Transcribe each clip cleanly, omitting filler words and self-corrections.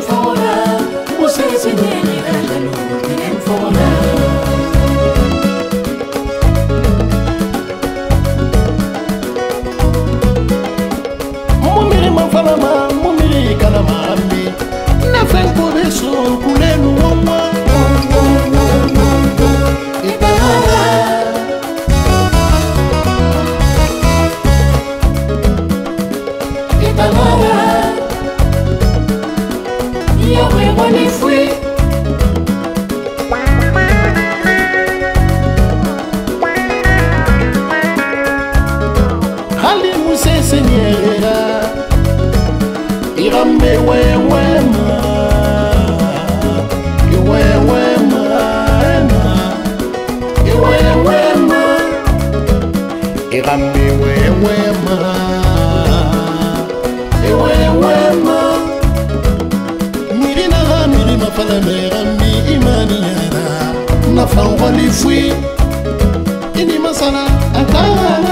fora, você se nega jalo, nem fora. Mumiri mafalama, mumiri kalama ambi, na fenko beso kulenu wamwa. Hali muse senyera irambe wewema iwewema iwewema irambe wewema iwewema mirina mirima falamera mi imaniana na fangwali fui ini masala akala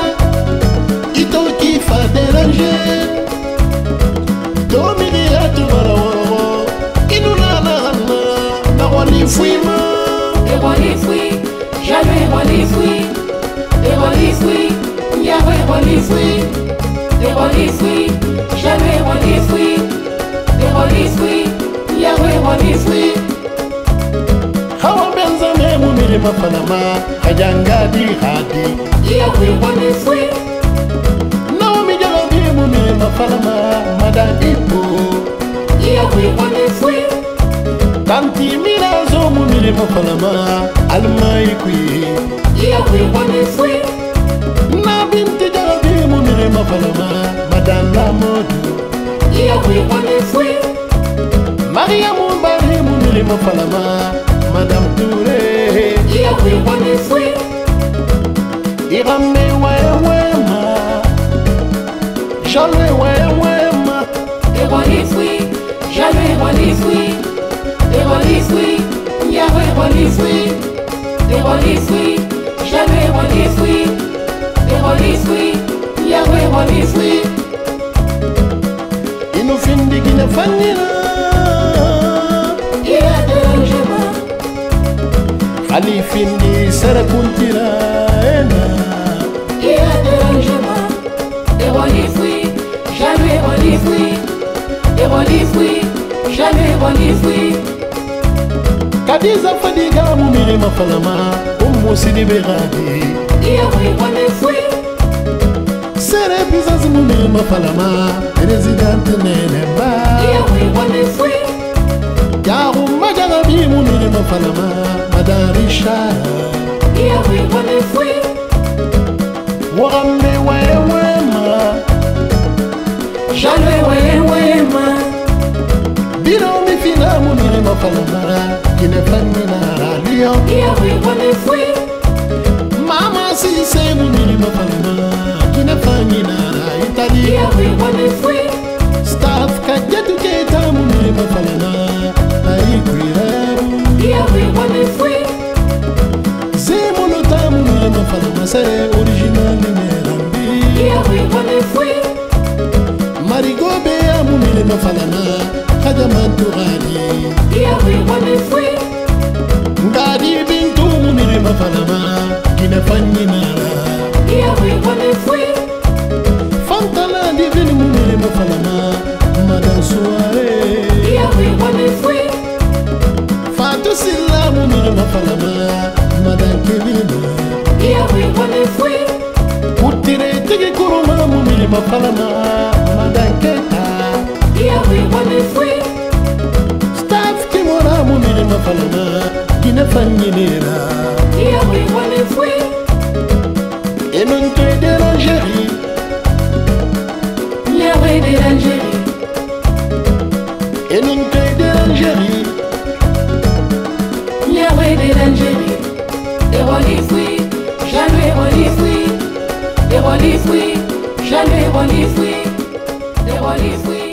qui fa déranger domini atu baraworo inulala na wali fuima et wali fui jamais wali fui et wali fui Yahweh wali fui et wali fui jamais wali fui et wali fui Yahweh wali fui hawa benza memu milima panama hajangadi hadi Yahweh wali fui Falama madadipo Yahweh wali fui tanti mirazo mumiri mafalama almaikwi Yahweh wali fui na binti jarabi mumiri mafalama madala modu Yahweh wali fui Maria mubari mumiri mafalama madame Touré Yahweh wali fui Irame wewema Jamais wewema et wali fui jamais wali fui et wali fui Yahweh wali fui et wali fui jamais wali fui et wali fui Yahweh wali fui inu findi gina fanyina ila dérangement khali findi sara kuntira ena ila dérangement et wali fui jamais wali fui et wali fui jamais wali fui kadiza fadiga mumiri mafalama umusidi beradi Yahweh wali fui sere bizazi mumiri mafalama president nenemba Yahweh wali fui yaru majarabi mumiri mafalama madarisha Yahweh wali fui warambe wewema jamais wewema biro mi fina mumiri mafalama kine fanyina lion Yahweh wali fui mama sise mumiri mafalama kine fanyina Italie Yahweh wali fui staff kajetu keta mumiri mafalama aikwiraru Yahweh wali fui zemolo ta mumiri mafalama se original nerambi Yahweh wali fui marigobe ya mumiri mafalama kajamanturani Yahweh wali fui ngadi bintu mumiri mafalama kine fanyinara Yahweh wali fui fantala divini mumiri mafalama madan soirée Yahweh wali fui Fatou Silla mumiri mafalama madan kevina Yahweh wali fui Kutire tigi kuruma mumiri mafalama madan keta Yahweh wali fui staff kimora mumiri mafalama kine fanyinera Yahweh wali fui enonte de l'Algérie Yahweh de l'Algérie enonte de l'Algérie Yahweh de l'Algérie et wali fui jamais wali fui et wali fui jamais wali fui et wali fui